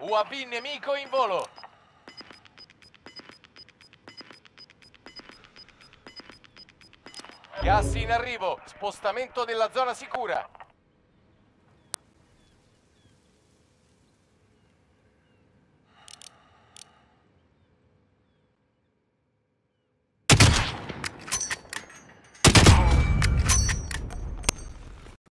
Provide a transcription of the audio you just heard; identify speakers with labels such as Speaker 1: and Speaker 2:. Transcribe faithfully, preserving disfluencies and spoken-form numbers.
Speaker 1: U A V nemico in volo. Gas in arrivo. Spostamento della zona sicura.